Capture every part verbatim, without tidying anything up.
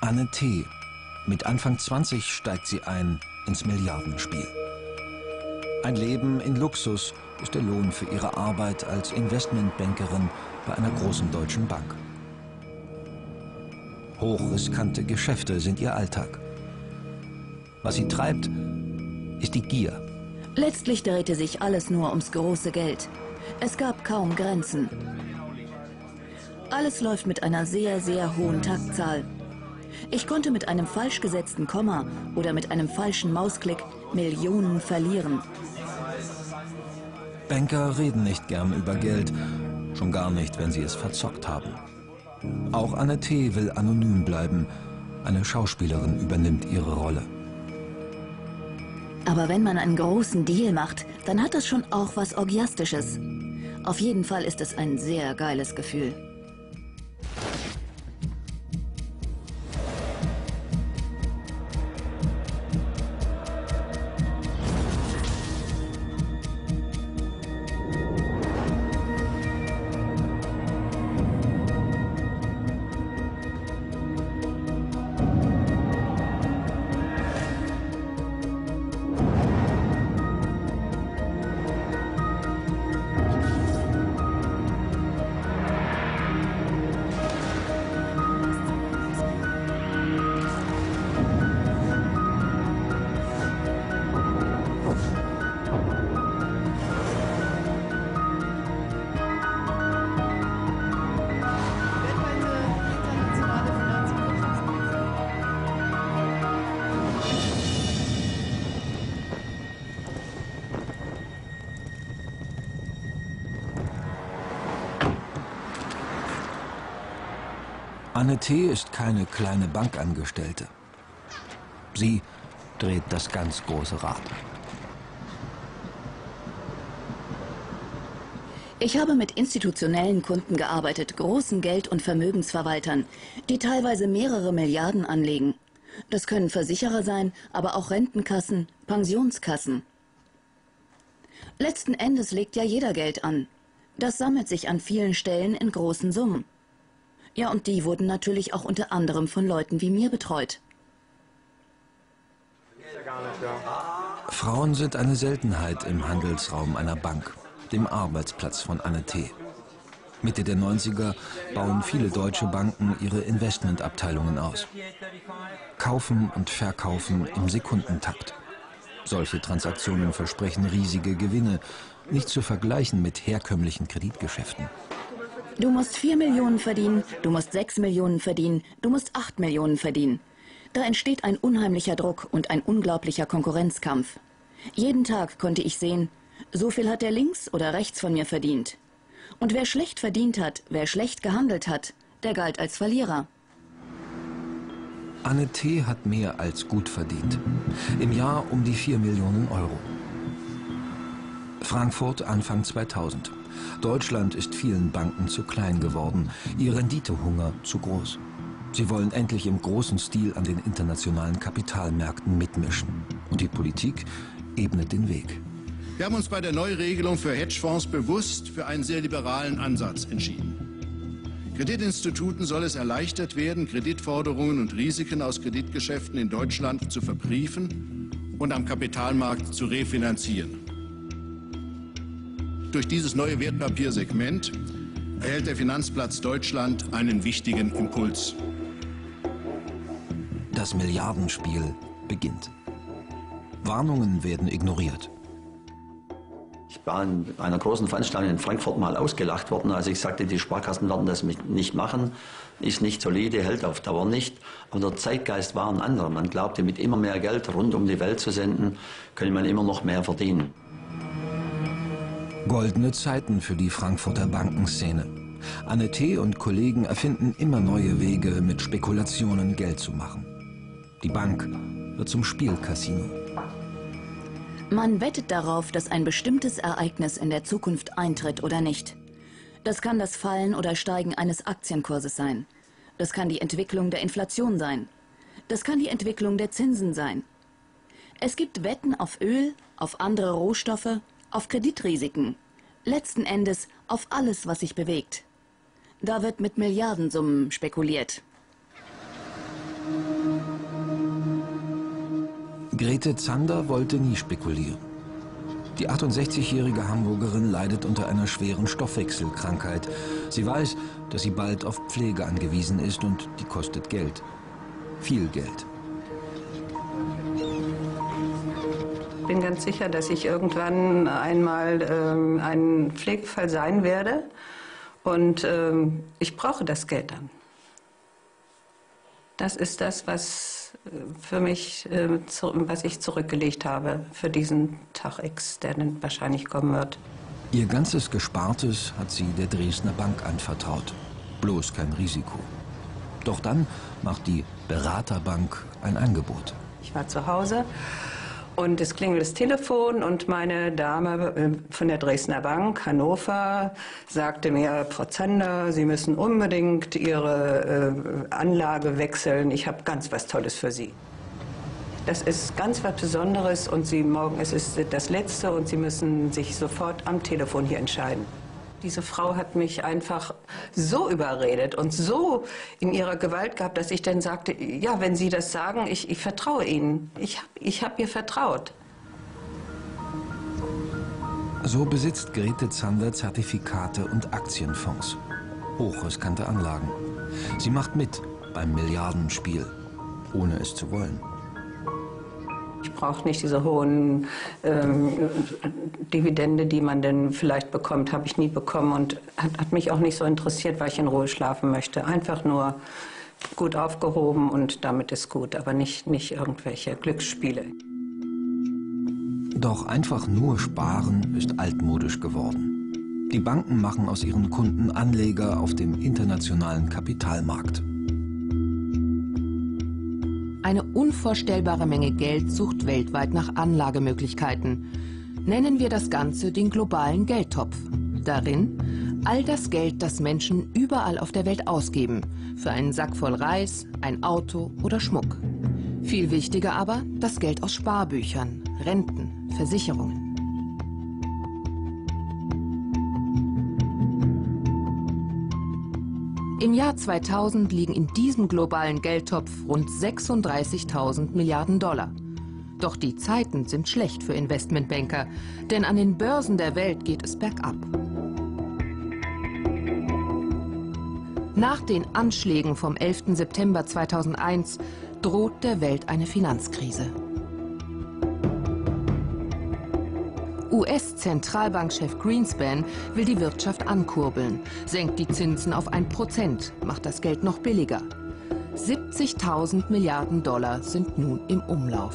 Anne T. Mit Anfang zwanzig steigt sie ein ins Milliardenspiel. Ein Leben in Luxus ist der Lohn für ihre Arbeit als Investmentbankerin bei einer großen deutschen Bank. Hochriskante Geschäfte sind ihr Alltag. Was sie treibt, ist die Gier. Letztlich drehte sich alles nur ums große Geld. Es gab kaum Grenzen. Alles läuft mit einer sehr, sehr hohen Taktzahl. Ich konnte mit einem falsch gesetzten Komma oder mit einem falschen Mausklick Millionen verlieren. Banker reden nicht gern über Geld, schon gar nicht, wenn sie es verzockt haben. Auch Anne T. will anonym bleiben. Eine Schauspielerin übernimmt ihre Rolle. Aber wenn man einen großen Deal macht, dann hat das schon auch was Orgiastisches. Auf jeden Fall ist es ein sehr geiles Gefühl. Anne T. ist keine kleine Bankangestellte. Sie dreht das ganz große Rad. Ich habe mit institutionellen Kunden gearbeitet, großen Geld- und Vermögensverwaltern, die teilweise mehrere Milliarden anlegen. Das können Versicherer sein, aber auch Rentenkassen, Pensionskassen. Letzten Endes legt ja jeder Geld an. Das sammelt sich an vielen Stellen in großen Summen. Ja, und die wurden natürlich auch unter anderem von Leuten wie mir betreut. Frauen sind eine Seltenheit im Handelsraum einer Bank, dem Arbeitsplatz von Anne T. Mitte der neunziger bauen viele deutsche Banken ihre Investmentabteilungen aus. Kaufen und verkaufen im Sekundentakt. Solche Transaktionen versprechen riesige Gewinne, nicht zu vergleichen mit herkömmlichen Kreditgeschäften. Du musst vier Millionen verdienen, du musst sechs Millionen verdienen, du musst acht Millionen verdienen. Da entsteht ein unheimlicher Druck und ein unglaublicher Konkurrenzkampf. Jeden Tag konnte ich sehen, so viel hat der links oder rechts von mir verdient. Und wer schlecht verdient hat, wer schlecht gehandelt hat, der galt als Verlierer. Anne T. hat mehr als gut verdient. Im Jahr um die vier Millionen Euro. Frankfurt Anfang zweitausend. Deutschland ist vielen Banken zu klein geworden, ihr Renditehunger zu groß. Sie wollen endlich im großen Stil an den internationalen Kapitalmärkten mitmischen. Und die Politik ebnet den Weg. Wir haben uns bei der Neuregelung für Hedgefonds bewusst für einen sehr liberalen Ansatz entschieden. Kreditinstituten soll es erleichtert werden, Kreditforderungen und Risiken aus Kreditgeschäften in Deutschland zu verbriefen und am Kapitalmarkt zu refinanzieren. Durch dieses neue Wertpapiersegment erhält der Finanzplatz Deutschland einen wichtigen Impuls. Das Milliardenspiel beginnt. Warnungen werden ignoriert. Ich war in einer großen Veranstaltung in Frankfurt mal ausgelacht worden, als ich sagte, die Sparkassen werden das nicht machen, ist nicht solide, hält auf Dauer nicht. Aber der Zeitgeist war ein anderer. Man glaubte, mit immer mehr Geld rund um die Welt zu senden, könne man immer noch mehr verdienen. Goldene Zeiten für die Frankfurter Bankenszene. Anne T. und Kollegen erfinden immer neue Wege, mit Spekulationen Geld zu machen. Die Bank wird zum Spielcasino. Man wettet darauf, dass ein bestimmtes Ereignis in der Zukunft eintritt oder nicht. Das kann das Fallen oder Steigen eines Aktienkurses sein. Das kann die Entwicklung der Inflation sein. Das kann die Entwicklung der Zinsen sein. Es gibt Wetten auf Öl, auf andere Rohstoffe, auf Kreditrisiken. Letzten Endes auf alles, was sich bewegt. Da wird mit Milliardensummen spekuliert. Grete Zander wollte nie spekulieren. Die achtundsechzigjährige Hamburgerin leidet unter einer schweren Stoffwechselkrankheit. Sie weiß, dass sie bald auf Pflege angewiesen ist und die kostet Geld. Viel Geld. Ich bin ganz sicher, dass ich irgendwann einmal ähm, ein Pflegefall sein werde. Und ähm, ich brauche das Geld dann. Das ist das, was für mich, äh, zu, was ich zurückgelegt habe für diesen Tag X, der dann wahrscheinlich kommen wird. Ihr ganzes Gespartes hat sie der Dresdner Bank anvertraut. Bloß kein Risiko. Doch dann macht die Beraterbank ein Angebot. Ich war zu Hause und es klingelt das Telefon und meine Dame von der Dresdner Bank, Hannover, sagte mir, Frau Zander, Sie müssen unbedingt Ihre äh, Anlage wechseln. Ich habe ganz was Tolles für Sie. Das ist ganz was Besonderes und Sie morgen, es ist das Letzte und Sie müssen sich sofort am Telefon hier entscheiden. Diese Frau hat mich einfach so überredet und so in ihrer Gewalt gehabt, dass ich dann sagte, ja, wenn Sie das sagen, ich, ich vertraue Ihnen. Ich, ich habe ihr vertraut. So besitzt Grete Zander Zertifikate und Aktienfonds. Hochriskante Anlagen. Sie macht mit beim Milliardenspiel, ohne es zu wollen. Ich brauche nicht diese hohen ähm, Dividende, die man denn vielleicht bekommt, habe ich nie bekommen und hat, hat mich auch nicht so interessiert, weil ich in Ruhe schlafen möchte. Einfach nur gut aufgehoben und damit ist gut, aber nicht, nicht irgendwelche Glücksspiele. Doch einfach nur sparen ist altmodisch geworden. Die Banken machen aus ihren Kunden Anleger auf dem internationalen Kapitalmarkt. Eine unvorstellbare Menge Geld sucht weltweit nach Anlagemöglichkeiten. Nennen wir das Ganze den globalen Geldtopf. Darin all das Geld, das Menschen überall auf der Welt ausgeben. Für einen Sack voll Reis, ein Auto oder Schmuck. Viel wichtiger aber das Geld aus Sparbüchern, Renten, Versicherungen. Im Jahr zweitausend liegen in diesem globalen Geldtopf rund sechsunddreißigtausend Milliarden Dollar. Doch die Zeiten sind schlecht für Investmentbanker, denn an den Börsen der Welt geht es bergab. Nach den Anschlägen vom elften September zweitausendeins droht der Welt eine Finanzkrise. U S-Zentralbankchef Greenspan will die Wirtschaft ankurbeln, senkt die Zinsen auf ein Prozent, macht das Geld noch billiger. siebzigtausend Milliarden Dollar sind nun im Umlauf.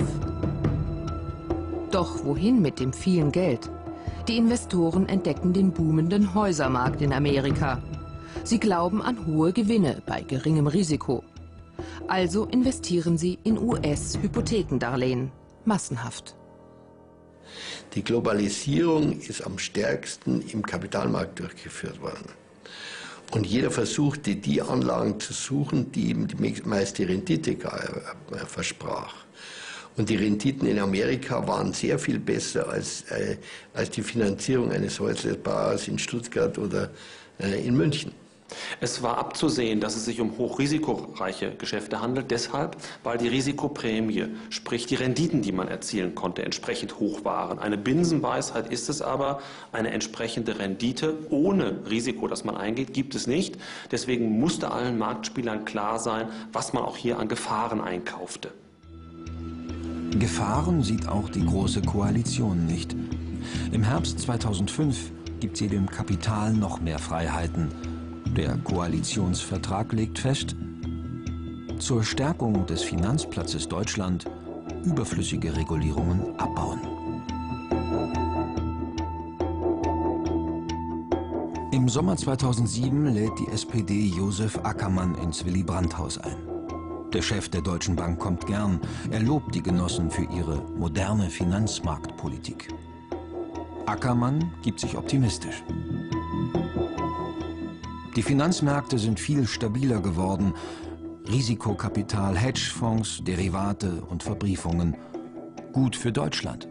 Doch wohin mit dem vielen Geld? Die Investoren entdecken den boomenden Häusermarkt in Amerika. Sie glauben an hohe Gewinne bei geringem Risiko. Also investieren sie in U S-Hypothekendarlehen, massenhaft. Die Globalisierung ist am stärksten im Kapitalmarkt durchgeführt worden. Und jeder versuchte, die Anlagen zu suchen, die ihm die meiste Rendite versprach. Und die Renditen in Amerika waren sehr viel besser als, äh, als die Finanzierung eines Häuslebauers in Stuttgart oder äh, in München. Es war abzusehen, dass es sich um hochrisikoreiche Geschäfte handelt, deshalb, weil die Risikoprämie, sprich die Renditen, die man erzielen konnte, entsprechend hoch waren. Eine Binsenweisheit ist es aber, eine entsprechende Rendite ohne Risiko, das man eingeht, gibt es nicht. Deswegen musste allen Marktspielern klar sein, was man auch hier an Gefahren einkaufte. Gefahren sieht auch die Große Koalition nicht. Im Herbst zweitausendfünf gibt sie dem Kapital noch mehr Freiheiten. Der Koalitionsvertrag legt fest, zur Stärkung des Finanzplatzes Deutschland überflüssige Regulierungen abbauen. Im Sommer zweitausendsieben lädt die S P D Josef Ackermann ins Willy-Brandt-Haus ein. Der Chef der Deutschen Bank kommt gern. Er lobt die Genossen für ihre moderne Finanzmarktpolitik. Ackermann gibt sich optimistisch. Die Finanzmärkte sind viel stabiler geworden. Risikokapital, Hedgefonds, Derivate und Verbriefungen. Gut für Deutschland.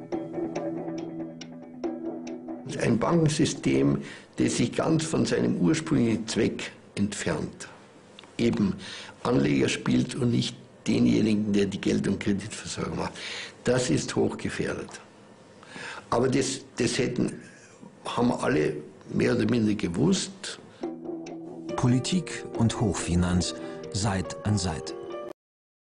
Ein Bankensystem, das sich ganz von seinem ursprünglichen Zweck entfernt. Eben Anleger spielt und nicht denjenigen, der die Geld- und Kreditversorgung macht. Das ist hochgefährdet. Aber das, das hätten, haben alle mehr oder minder gewusst. Politik und Hochfinanz Seit an Seit.